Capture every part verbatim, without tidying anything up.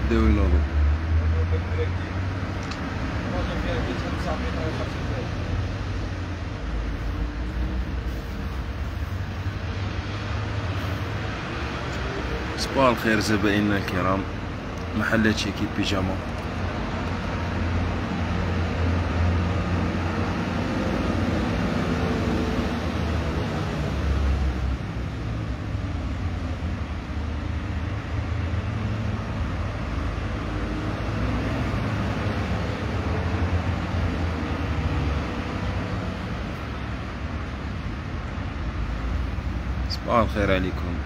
بداو ينوضو. صباح الخير زبائننا الكرام، محلات شيكي بيجاما. صباح الخير عليكم.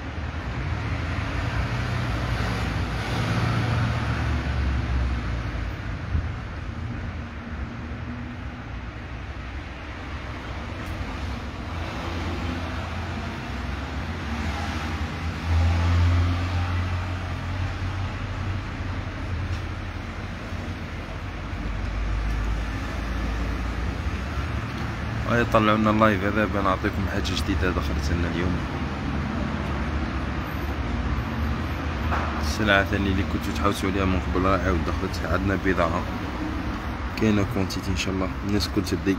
هاي طلعوا لنا اللايف هذا بنعطيكم حاجه جديده دخلت لنا اليوم. السلعه ثاني اللي كنتو تحوسوا عليها من قبل راه عاود دخلت عندنا بضاعه كاينه كونتيتي ان شاء الله الناس كل تدي.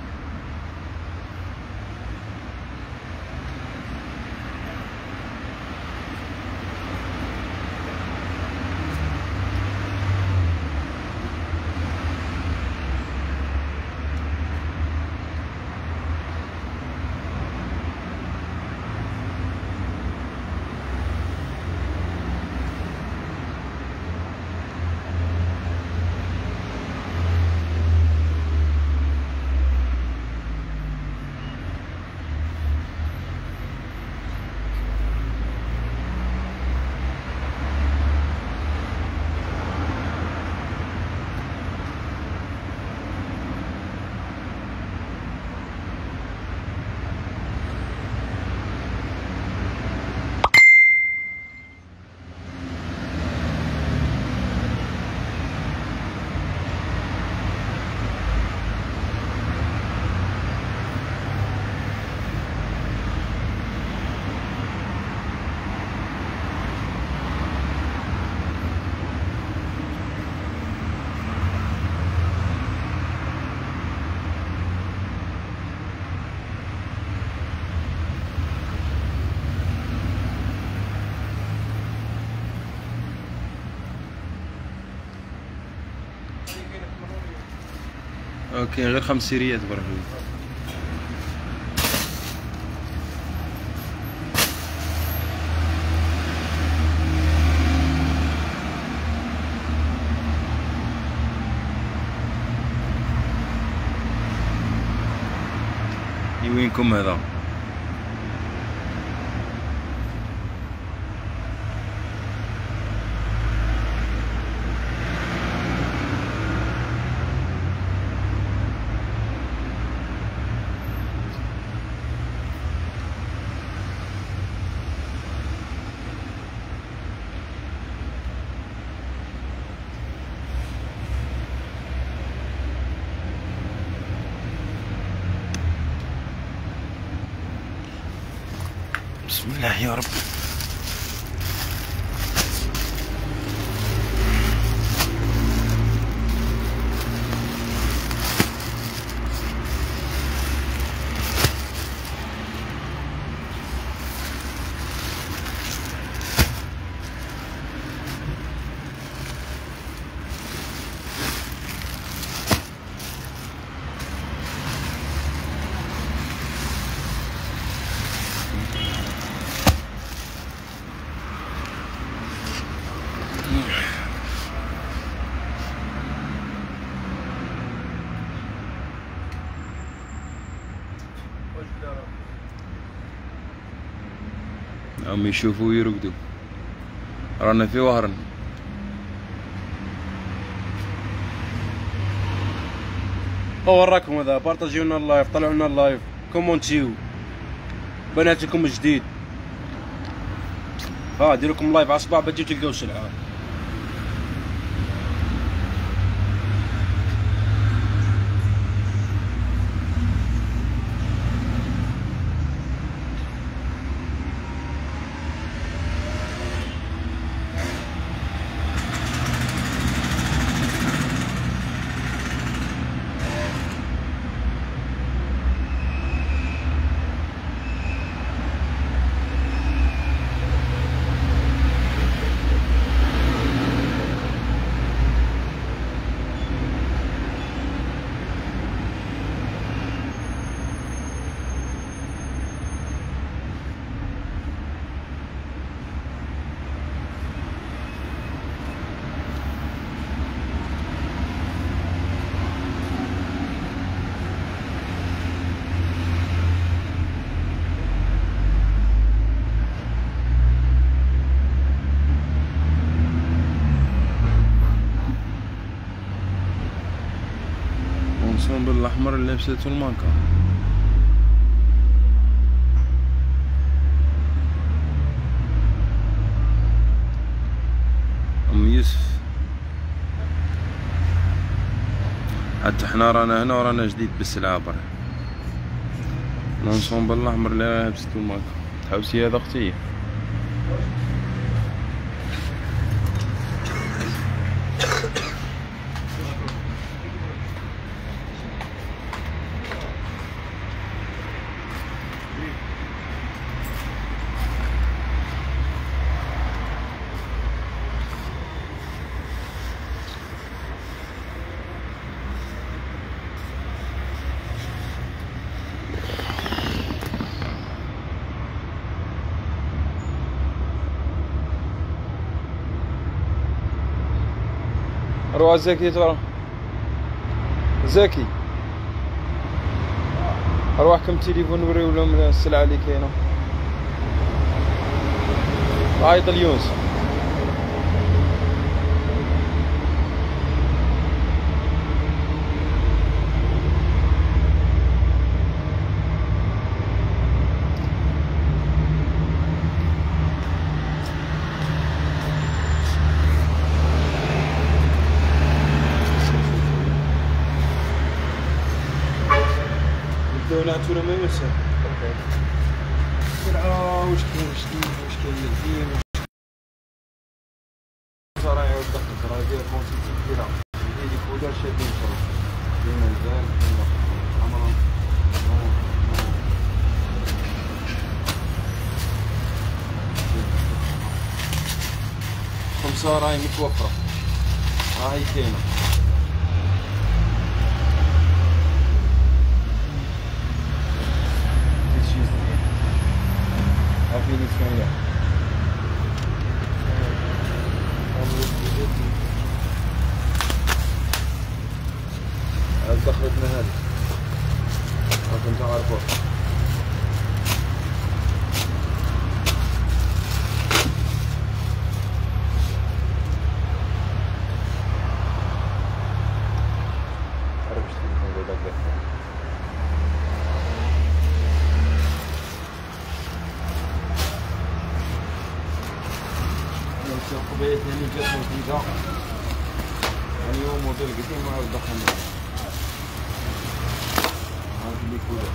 اوكي غير خمس سيريات برك. وينكم هذا؟ بسم الله يا رب. عم يشوفوا ويرقدوا، رانا في وهرن. وراكم هذا، بارطاجيو لنا اللايف، طلعوا لنا اللايف، كومونتيو بناتكم جديد. ها ديروا لكم لايف على الصباح بتجيو تلقاو السلعه. الاحمر اللي لبسته المانكا. ام يوسف حتى حنا رانا هنا ورانا جديد بالسلعة برا. لونسومبل الاحمر اللي لبسته المانكا. تحوسي هذا اختي. روح زكي ترى زكي اروح كم تليفون نوريو لهم السلعة اللي كاينة. عيط اليونس. ناتورا ما يمسها. سرعة واش كاين واش كاين واش كاين الدين صراحة يعاود دخل راه داير كونتيتي كبيرة. هذيك كودر شادين صراحة. كاين مزال كاين عمران. خمسة راهي متوفرة. راهي كاينة. فيني ثانية هذه دخلتنا هذه راكم تعرفوها. عرفت التليفون هذاك قبيلة ثاني جات جديدة. يعني هو موديل قديم وعاود دخلنا. هاذي اللي كولر.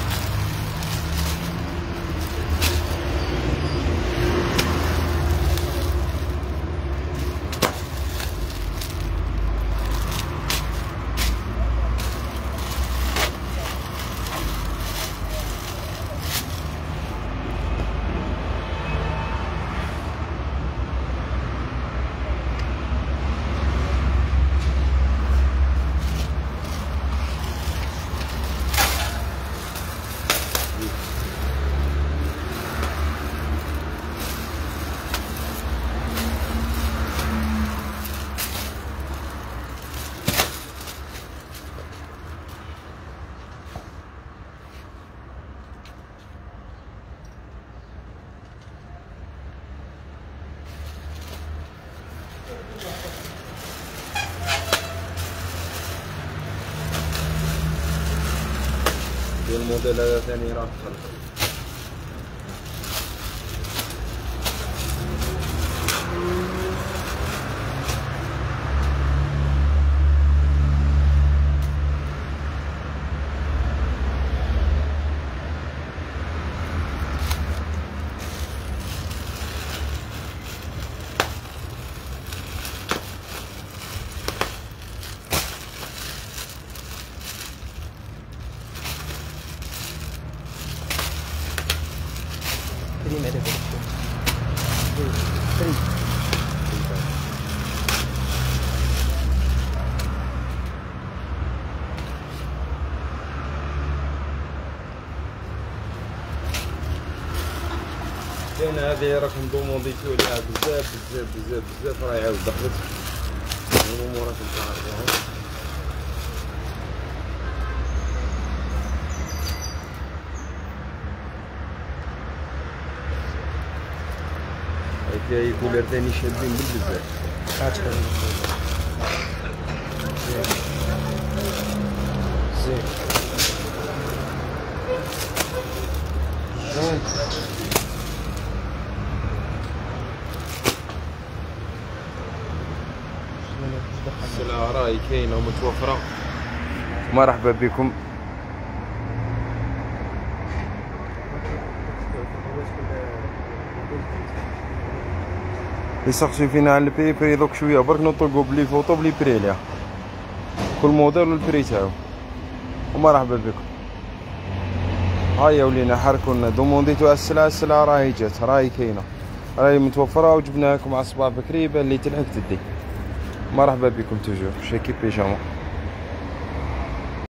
الموديل هذا ثاني راه خلف. Prima rivoluzione. Prima. كاين هذه راكم دومونديتو عليها بزاف بزاف بزاف بزاف راه عاود دخلت الامور راكم تعرفوها. هاي كولر ثاني شادين بالبزاف. زين زين السلعة راهي كاينة ومتوفرة. مرحبا بكم. يسقسي فينا على البري بري دوك شويه برك نطلقوا بلي فوطو بلي بري ليها كل موديل والبري تاعو. ومرحبا بكم. هيا ولينا حركونا دومونديتو السلعة. السلعة راهي جات راهي كاينة راهي متوفرة وجبناها لكم على الصباح بكري يبان لي تلحق تدي. مرحبا بكم توجور شاكي بيجاما.